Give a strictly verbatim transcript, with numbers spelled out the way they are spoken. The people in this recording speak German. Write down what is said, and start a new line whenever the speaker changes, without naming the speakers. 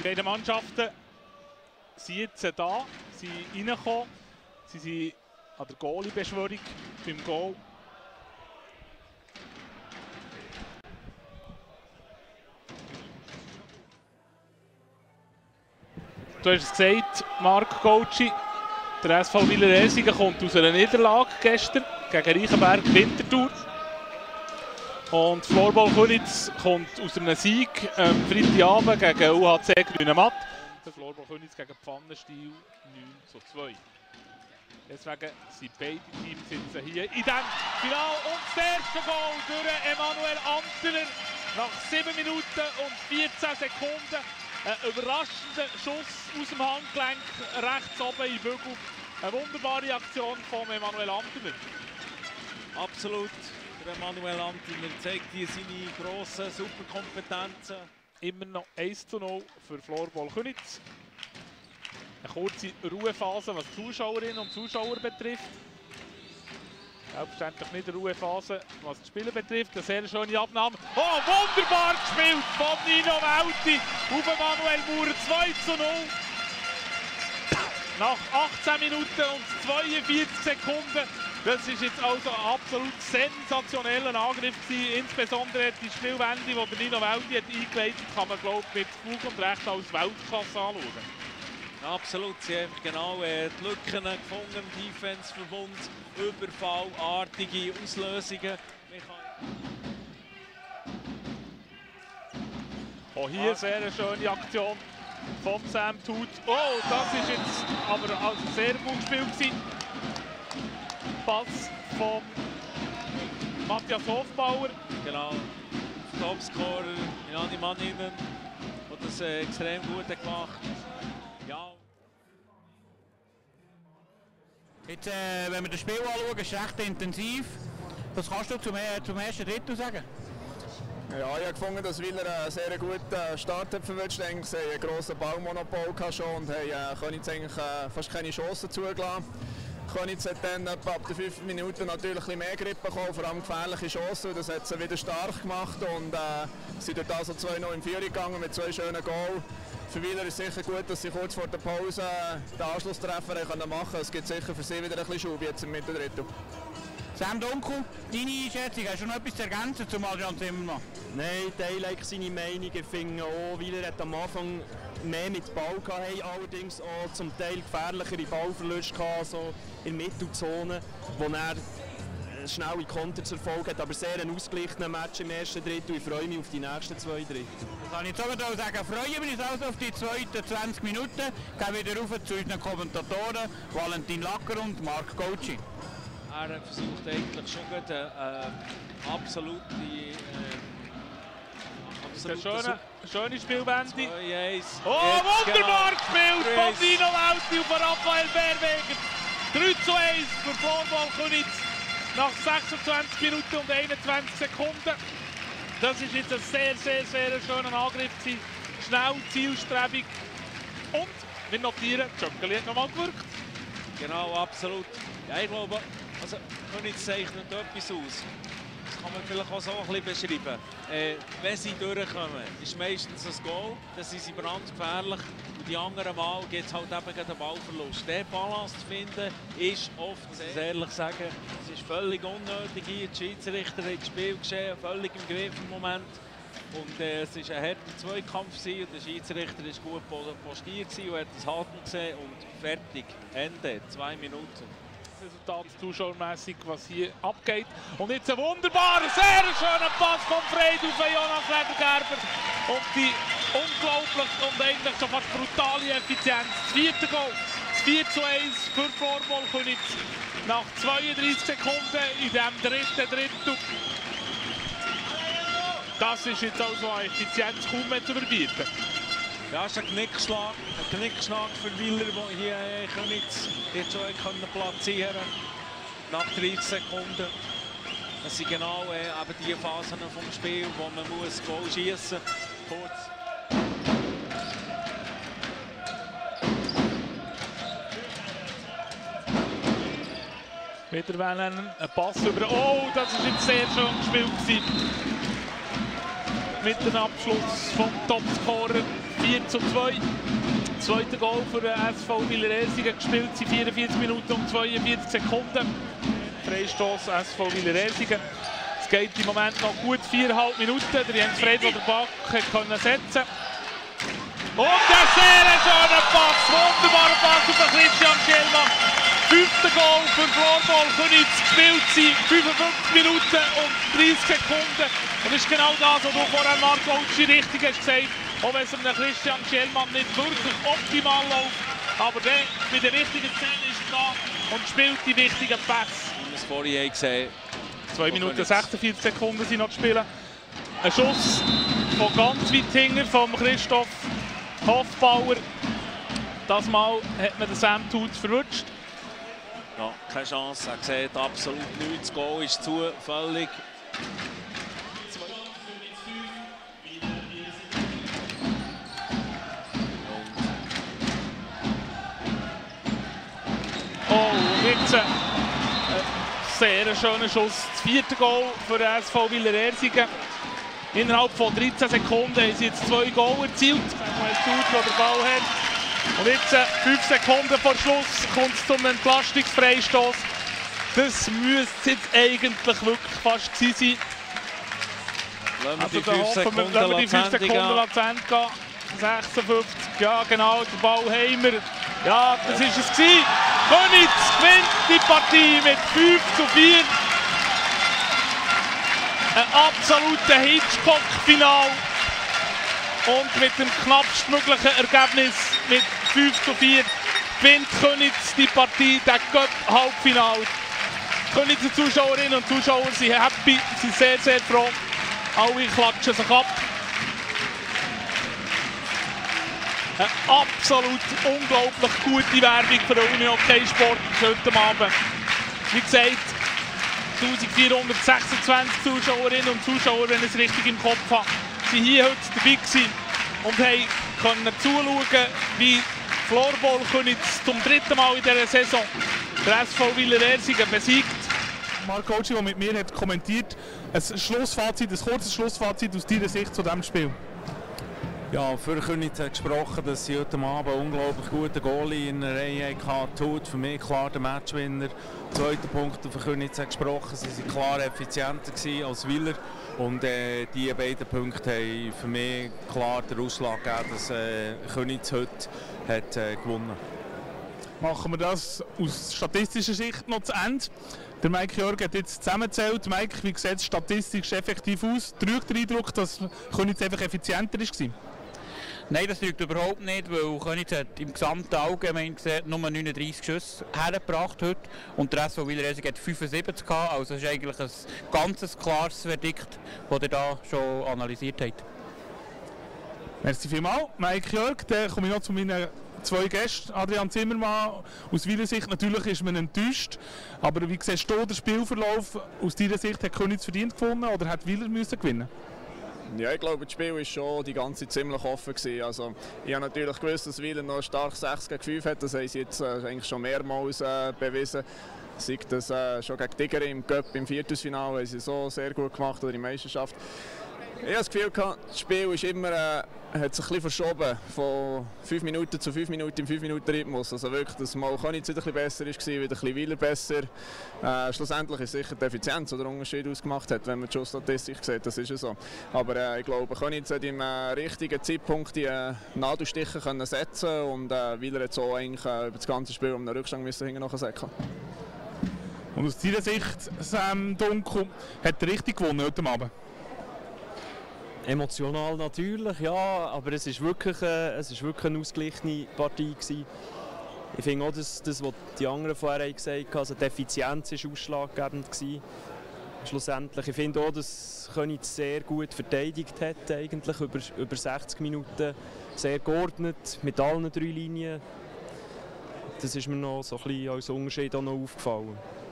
Beide Mannschaften sind jetzt da, sind reingekommen. Sie sind an der Goalie-Beschwörung beim Goal. Du hast es gesagt, Marc Gauci, der S V Wileresigen kommt aus einer Niederlage gestern gegen Reichenberg Winterthur. Und Floorball Köniz kommt aus einem Sieg am Freitagabend gegen U H C Grünematt. Floorball Köniz gegen Pfannenstiel neun zu zwei. Deswegen sind beide Teams sitzen hier in diesem Finale. Und das erste Goal durch Emanuel Antener nach sieben Minuten und vierzehn Sekunden. Ein überraschender Schuss aus dem Handgelenk rechts oben im Bügel. Eine wunderbare Aktion von Emanuel Antener.
Absolut. Der Emanuel Antener zeigt hier seine grossen Superkompetenzen.
Immer noch eins zu null für Floorball Köniz. Eine kurze Ruhephase, was Zuschauerinnen und Zuschauer betrifft. Selbstverständlich nicht eine Ruhephase, was die Spieler betrifft. Eine sehr schöne Abnahme. Oh, wunderbar gespielt von Nino Welti auf Emanuel Maurer. zwei zu null. Nach achtzehn Minuten und zweiundvierzig Sekunden. Das ist jetzt also ein absolut sensationeller Angriff gewesen. Insbesondere die Spielwende, die der Nino Welti hat eingeleitet, kann man, glaube ich, mit Fug und Recht als Weltklasse anschauen.
Absolut, sie haben genau äh, die Lücken gefunden, Defense-Verbund, überfallartige Auslösungen.
Auch hier sehr eine schöne Aktion von Sam Tut. Oh, das ist jetzt aber also sehr gut gespielt. Pass von Matthias Hofbauer.
Genau, Topscorer, Jani Manninen, hat das äh, extrem gut gemacht. Ja.
Jetzt, äh, wenn wir das Spiel anschauen, ist es recht intensiv. Was kannst du zum, äh, zum ersten Drittel sagen?
Ja, ich habe gefunden, dass Wieler einen sehr guten Start hat verwünscht. Sie hatten einen grossen Ballmonopol schon und haben Köniz eigentlich äh, fast keine Chancen zugelassen. Köniz hat dann etwa ab den fünf Minuten natürlich ein bisschen mehr Grip bekommen, vor allem gefährliche Chancen. Das hat sie wieder stark gemacht und äh, sind dort also zwei null in Führung gegangen mit zwei schönen Goals. Für Wieler ist es sicher gut, dass sie kurz vor der Pause den Anschlusstreffer machen können. Es gibt sicher für sie wieder ein bisschen Schub jetzt im Mitterdrittel.
Sam Dunkel, deine Einschätzung, hast du noch etwas zu ergänzen zum Adrian Zimmermann?
Nein, ich teile seine Meinung. Ich finde auch, Wieler hat am Anfang mehr mit Ball gehabt, allerdings auch zum Teil gefährlichere Ballverluste gehabt, so in der Mittelzone, wo er schnelle Konter zu Erfolg hat, aber sehr ein ausgeglichener Match im ersten Drittel. Ich freue mich auf die nächsten zwei Drittel.
Das kann ich jetzt auch sagen, freuen wir uns also auf die zweiten zwanzig Minuten. Gehen wieder rauf zu unseren Kommentatoren, Valentin Lacker und Marc Gauci.
Er versucht eigentlich schon gut eine äh, absolute, äh, absolute
schöne, schöne Spielwende.
Oh,
wunderbar gespielt von Nino Welti auf Raphael Bärweger. drei zu eins für Floorball Köniz nach sechsundzwanzig Minuten und einundzwanzig Sekunden. Das ist jetzt ein sehr, sehr, sehr schöner Angriff gewesen. Schnell, zielstrebig und wir notieren, Tschöckeli hat nochmal gewirkt.
Genau, absolut. Ja, ich glaube, also Köniz zeichnet etwas aus. Das kann man vielleicht auch so ein bisschen beschreiben. Äh, wenn sie durchkommen, ist meistens ein Goal, dann sind sie brandgefährlich. Und die anderen Mal gibt es halt eben den Ballverlust. Den Balance zu finden, ist oft, ich muss ehrlich sagen, es ist völlig unnötig hier. Die Schiedsrichter haben das Spiel geschehen, völlig im Griff im Moment. Und äh, es war ein harter Zweikampf und der Schiedsrichter war gut postiert und hat das Halten gesehen und fertig. Ende, zwei Minuten.
Resultat zuschauermässig, was hier abgeht. Und jetzt ein wunderbarer, sehr schöner Pass von Freit auf Jonas Ledergerber. Und die unglaublich und eigentlich schon fast brutale Effizienz. Das vierte Goal, das vier zu eins für Floorball Köniz nach zweiunddreißig Sekunden in dem dritten Drittel. Das ist jetzt also eine Effizienz kaum mehr zu verbieten.
Ja, es ist ein Knickschlag, ein Knickschlag für Wieler, der hier Köniz jetzt schon können platzieren nach dreißig Sekunden. Das sind genau äh, eben die Phasen vom Spiel, wo man muss Goal schießen muss.
Wieder wollen ein Pass über. Oh, das ist jetzt sehr schön gespielt gewesen. mit dem Abschluss vom Topscorer vier zu zwei. Zweiter Goal für den S V Villers-Ersingen gespielt, sind vierundvierzig Minuten und zweiundvierzig Sekunden. Freistoß S V Villers-Ersingen. Es geht im Moment noch gut viereinhalb Minuten. Der Jens Frey, der den Ball können setzen. Und der sehr schöne Pass, wunderbarer Pass auf Christian Schellmann. Fünfter Goal für Floorball Königs gespielt sind, fünfundfünfzig Minuten und dreißig Sekunden. Und das ist genau das, was du vorher, Marc Gautschi, richtig hast gesagt. Auch wenn es einem Christian Schellmann nicht wirklich optimal läuft, aber der mit der richtigen Szene ist da und spielt die wichtigen Pässe.
Wie wir es vorhin gesehen haben.
zwei Minuten sechsundvierzig Sekunden sind noch zu spielen. Ein Schuss von ganz weit hinten vom Christoph Hofbauer. Das Mal hat man den Sam Tutz verwünscht.
Ja, keine Chance, er sieht absolut nichts. Das Goal ist zufällig.
Oh, jetzt ein sehr schöner Schuss. Das vierte Goal für den S V Villers-Ersingen. Innerhalb von dreizehn Sekunden haben sie jetzt zwei Goal erzielt. Mal Tutz, der den Ball hat. Und jetzt, fünf Sekunden vor Schluss, kommt es zum Entlastungsfreistoß. Das müsste jetzt eigentlich wirklich fast gewesen sein.
Lassen wir
Also
die
da
fünf
hoffen wir,
Sekunden
lassen wir die fünf Sekunden lassen gehen. sechsundfünfzig, ja genau, der Ball haben wir. Ja, das ist es gewesen. Königs gewinnt die Partie mit fünf zu vier. Ein absoluter Hitchcock-Final. Und mit dem knappstmöglichen Ergebnis mit fünf zu vier gewinnt Königs die Partie, der Cup-Halbfinale. Königser Zuschauerinnen und Zuschauer sind happy, sind sehr, sehr froh. Alle klatschen sich ab. Eine absolut unglaublich gute Werbung für den Unihockey-Sport heute Abend. Wie gesagt, eintausendvierhundertsechsundzwanzig Zuschauerinnen und Zuschauer, wenn ich es richtig im Kopf habe, sind hier heute dabei gewesen und haben können zuschauen, wie Floorball Königs zum dritten Mal in dieser Saison der S V Villers-Ersingen besiegt.
Marc Gautschi, der mit mir hat kommentiert, ein Schlussfazit, ein kurzes Schlussfazit aus deiner Sicht zu diesem Spiel.
Ja, für Königs hat gesprochen, dass sie heute Abend unglaublich gute Goalie in der Reihe hatten. Tut für mich klar der Matchwinner. Zweiter Punkt für Königs hat gesprochen, sie waren klar effizienter als Willer. Und äh, diese beiden Punkte haben für mich klar den Ausschlag gegeben, dass äh, Königs heute hat, äh, gewonnen hat.
Machen wir das aus statistischer Sicht noch zu Ende. Der Mike Jörg hat jetzt zusammengezählt. Mike, wie sieht es statistisch effektiv aus? Trügt der Eindruck, dass Königs einfach effizienter war?
Nein, das trügt überhaupt nicht, weil Königs hat im gesamten Allgemein gesehen nur neununddreißig Schüsse hergebracht heute und der S V Villers-Ersingen hat fünfundsiebzig gehabt. Also das ist eigentlich ein ganz klares Verdikt, das ihr da schon analysiert habt.
Merci vielmals, Mike Jörg. Dann komme ich noch zu meinen zwei Gästen. Adrian Zimmermann, aus Wieler Sicht natürlich ist man enttäuscht, aber wie siehst du den Spielverlauf? Aus deiner Sicht hat Königs verdient gewonnen oder hat Wieler müssen gewinnen?
Ja, ich glaube, das Spiel war schon die ganze Zeit ziemlich offen gewesen. Also, ich habe natürlich gewusst, dass Wieler noch stark sechs gegen fünf hat. Das haben sie jetzt äh, eigentlich schon mehrmals äh, bewiesen. Sei das äh, schon gegen Tigger im Cup im Viertelfinale haben sie so sehr gut gemacht oder in der Meisterschaft. Ich habe das Gefühl, das Spiel ist immer, äh, hat sich ein bisschen verschoben von fünf Minuten zu fünf Minuten im fünf Minuten Rhythmus. Also wirklich, dass mal Königs wieder ein bisschen besser war, wieder ein bisschen Wieler besser. Äh, schlussendlich ist sicher die Effizienz, die den Unterschied ausgemacht hat, wenn man die Schussstatistik sieht, das ist ja so. Aber äh, ich glaube, Königs hat im äh, richtigen Zeitpunkt die äh, Nadelstiche können setzen und äh, Wieler hat so eigentlich äh, über das ganze Spiel um den Rückstand müssen hinten noch säckeln.
Und aus deiner Sicht, Sam Dunkel, hat er richtig gewonnen heute Abend?
Emotional natürlich, ja, aber es ist wirklich, äh, es ist wirklich eine ausgeglichene Partie gewesen. Ich finde auch, dass das, was die anderen vorher gesagt haben, also die Effizienz war ausschlaggebend gewesen. Schlussendlich. Ich finde auch, dass Königs sehr gut verteidigt hat, eigentlich über, über sechzig Minuten, sehr geordnet, mit allen drei Linien. Das ist mir noch so ein bisschen als Unterschied auch noch aufgefallen.